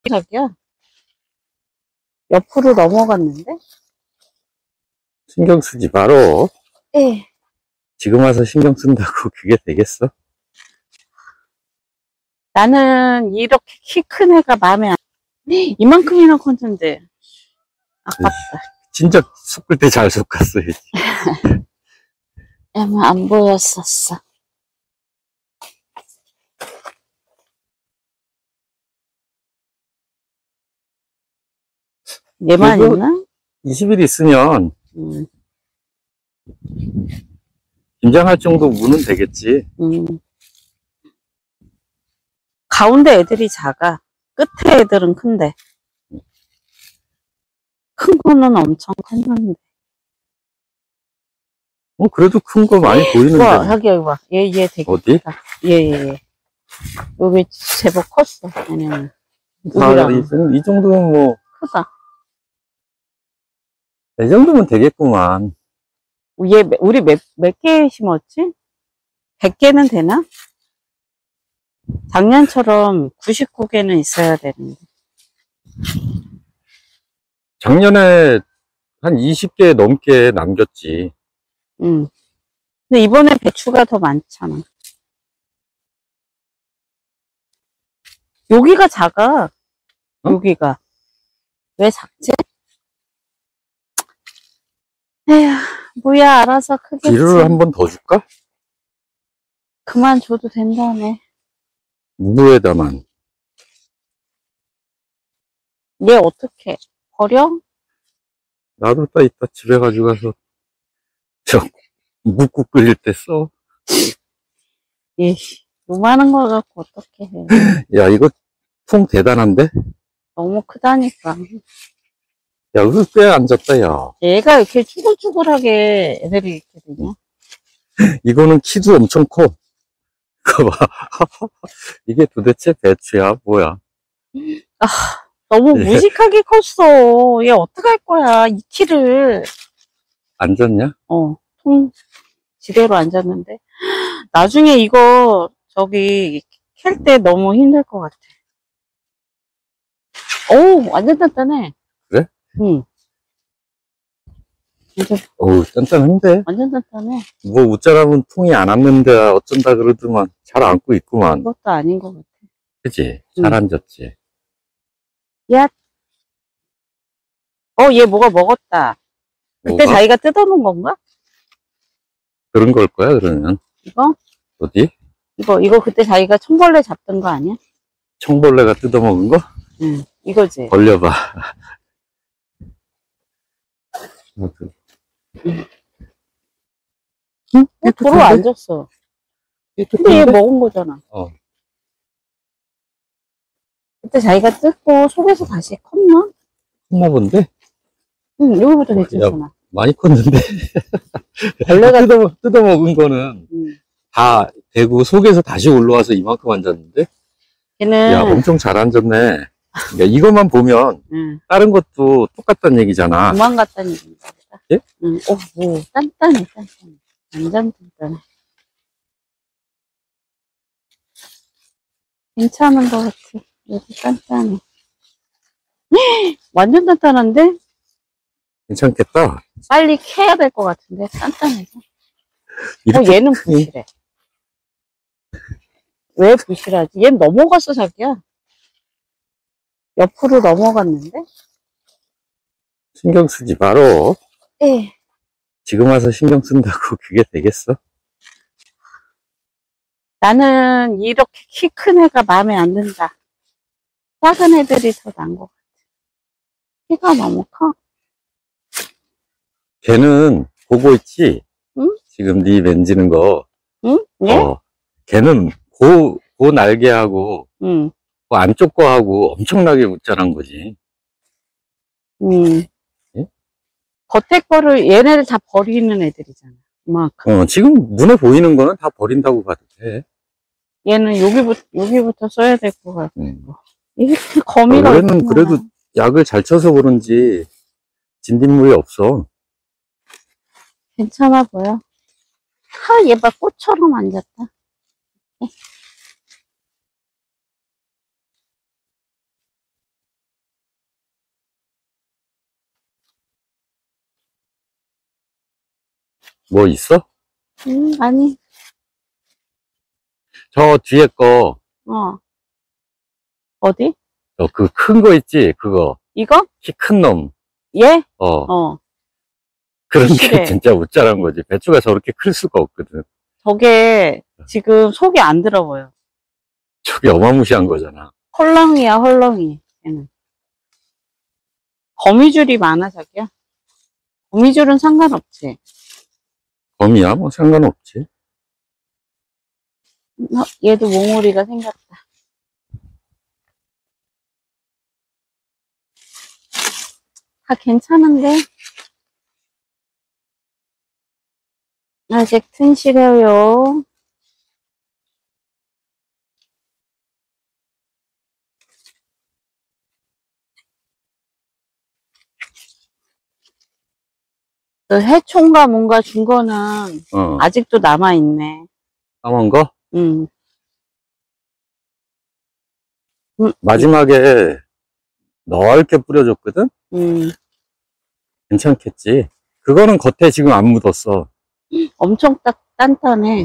자기야, 옆으로 넘어갔는데? 신경 쓰지 말어. 예. 지금 와서 신경 쓴다고 그게 되겠어? 나는 이렇게 키 큰 애가 마음에 안, 이만큼이나 컸는데. 아깝다. 진짜 섞을 때 잘 섞었어야지. 안 보였었어. 얘만 그래도 있나? 20일 있으면 김장할 정도 무는 되겠지. 가운데 애들이 작아. 끝에 애들은 큰데. 큰 거는 엄청 컸는데. 그래도 큰 거 많이 보이는데. 와, 자기야, 이거 봐. 얘 되게 어디? 크다. 얘. 여기 제법 컸어. 왜냐면. 이 정도면 뭐. 크다. 이 정도면 되겠구만. 우리 몇 개 심었지? 100개는 되나? 작년처럼 99개는 있어야 되는데. 작년에 한 20개 넘게 남겼지. 근데 이번에 배추가 더 많잖아. 여기가 작아. 여기가. 왜 작지? 에휴, 뭐야, 알아서 크겠지. 기름을 한 번 더 줄까? 그만 줘도 된다네. 무에다만. 얘 어떡해? 버려? 나도 이따 집에 가져가서 묵국 끓일 때 써. 요만한 거 갖고 어떡해. 야, 이거 통 대단한데? 너무 크다니까. 야, 이거 꽤 앉았다, 야. 얘가 이렇게 쭈글쭈글하게 애들이 이렇게 되냐? 이거는 키도 엄청 커. 그거 봐. 이게 도대체 배추야, 뭐야? 너무 무식하게 컸어. 얘 어떡할 거야, 이 키를. 앉았냐? 통 지대로 앉았는데. 나중에 이거, 캘 때 너무 힘들 것 같아. 어우, 완전 단단해. 그래? 응. 어우, 단단한데? 완전 단단해. 뭐, 웃자라면 통이 안 앉는데 어쩐다 그러더만. 잘 앉고 있구만. 그것도 아닌 것 같아. 그치? 잘 앉았지? 야. 얘 뭐가 먹었다. 그때 뭐가? 자기가 뜯어놓은 건가? 그런 걸 거야, 그러면. 이거? 어디? 이거 그때 자기가 청벌레 잡던 거 아니야? 청벌레가 뜯어먹은 거? 응, 이거지. 벌려봐. 응? 도로 앉았어. 근데 얘 먹은 거잖아. 그때 자기가 뜯고 속에서 다시 컸나? 컸나 본데? 응, 여기부터 됐잖아. 많이 컸는데. 벌레가 뜯어먹은 거는 다 되고 속에서 다시 올라와서 이만큼 앉았는데? 걔는 야, 엄청 잘 앉았네. 야, 이것만 보면 다른 것도 똑같다는 얘기잖아. 도망갔다는 얘기인가 보다. 예? 응. 뭐 단단해. 완전 단단해. 괜찮은 것 같아. 여기 단단해. 완전 단단한데? 괜찮겠다. 빨리 캐야 될 것 같은데, 단단해서. 얘는 부실해. 왜 부실하지? 얘는 넘어갔어, 자기야. 옆으로 넘어갔는데? 신경 쓰지 말어. 예. 지금 와서 신경 쓴다고 그게 되겠어? 나는 이렇게 키 큰 애가 마음에 안 든다. 작은 애들이 더 나은 것 같아. 키가 너무 커. 걔는 보고 있지? 응? 지금 네 만지는 거. 응? 예? 걔는 그 날개하고 응. 그 안쪽 거하고 엄청나게 웃자란 거지. 예? 겉에 거를 얘네를 다 버리는 애들이잖아. 지금 눈에 보이는 거는 다 버린다고 봐도 돼. 얘는 여기부터 써야 될 것 같고. 이게 거미가 원래는 그래도 약을 잘 쳐서 그런지 진딧물이 없어. 괜찮아 보여. 얘 봐, 꽃처럼 앉았다. 뭐 있어? 아니, 저 뒤에 거, 어디? 그 큰 거 있지? 그거. 이거? 키 큰 놈. 얘? 어. 그런 게 실해. 진짜 웃자란 거지. 배추가 저렇게 클 수가 없거든. 저게 지금 속이 안 들어 보여. 저게 어마무시한 거잖아. 헐렁이야, 헐렁이. 얘는. 거미줄이 많아, 자기야. 거미줄은 상관없지. 범이야? 뭐 상관없지. 얘도 몽우리가 생겼다. 다 괜찮은데? 아직 튼실해요. 그 해총과 뭔가 준 거는 아직도 남아있네. 남은 거? 응. 마지막에 넓게 뿌려줬거든? 괜찮겠지. 그거는 겉에 지금 안 묻었어. 엄청 단단해.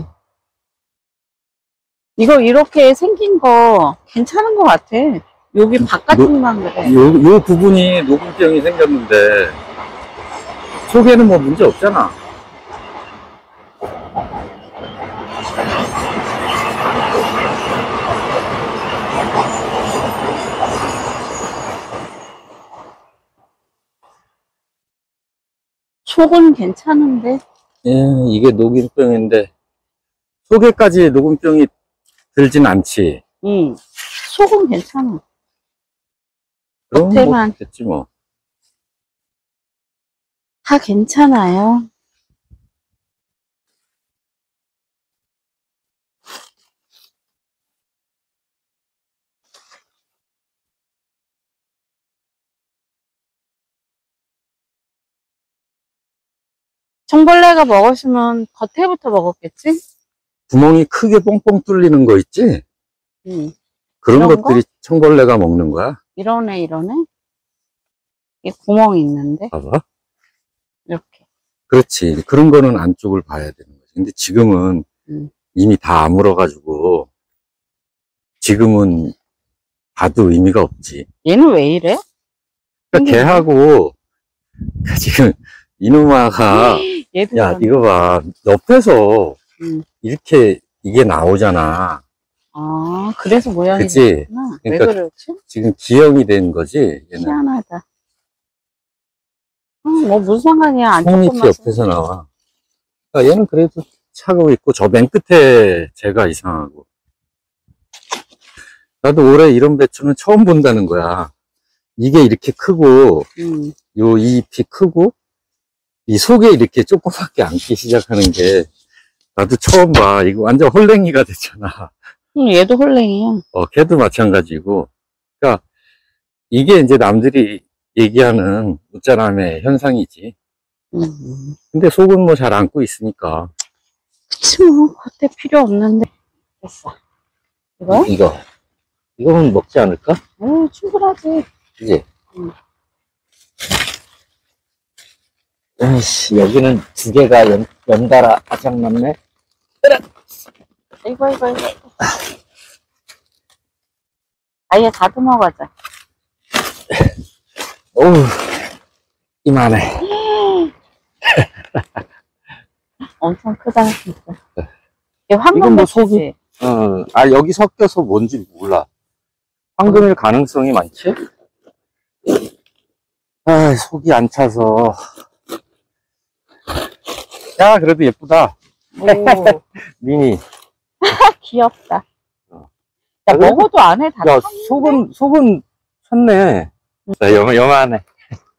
이거 이렇게 생긴 거 괜찮은 것 같아. 여기 바깥쪽만 그래. 요 부분이 녹음병이 생겼는데 속에는 뭐 문제 없잖아. 속은 괜찮은데? 예, 이게 녹음병인데 속에까지 녹음병이 들진 않지. 응. 속은 괜찮아. 그럼 겉에만. 뭐 됐지 뭐. 다 괜찮아요. 청벌레가 먹었으면 겉에부터 먹었겠지? 구멍이 크게 뻥뻥 뚫리는 거 있지? 응. 그런 이런 것들이 거? 청벌레가 먹는 거야. 이러네, 이러네. 이게 구멍이 있는데? 봐봐. 이렇게. 그렇지. 그런 거는 안쪽을 봐야 되는 거지. 근데 지금은 이미 다 아물어가지고 지금은 봐도 의미가 없지. 얘는 왜 이래? 그러니까 걔하고 지금 이놈아가 얘도 야 그런데. 이거 봐. 옆에서 응. 이렇게 이게 나오잖아. 아, 그래서 모양이 그치? 됐구나. 왜 그러니까 그렇지? 지금 기형이 된 거지. 얘는 희한하다. 뭐 무슨 상관이야. 안 속 밑이 조금만 옆에서 나와. 그러니까 얘는 그래도 차고 있고 저 맨 끝에 제가 이상하고. 나도 올해 이런 배추는 처음 본다는 거야. 이게 이렇게 크고 요 잎이 크고 이 속에 이렇게 조그맣게 앉기 시작하는 게 나도 처음 봐. 이거 완전 홀랭이가 됐잖아. 얘도 홀랭이야. 걔도 마찬가지고. 그러니까 이게 이제 남들이 얘기하는 웃자람의 현상이지. 근데 속은 뭐 잘 안고 있으니까. 그치 뭐 겉에 필요 없는데. 됐어. 이거? 이거는 먹지 않을까? 충분하지. 그지? 아이씨, 여기는 두 개가 연달아 아작났네. 이거. 아예 다듬어 가자. 어우, 이만해. 엄청 크다, 진짜. 이게 이건 황금 뭐 배추지? 여기 섞여서 뭔지 몰라. 황금일 가능성이 많지? 속이 안 차서. 야, 그래도 예쁘다. 오, 미니. 귀엽다. 야, 야, 먹어도 안 해, 다. 야, 속은 찼네. 요만해.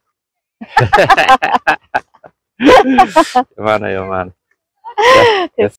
요만해.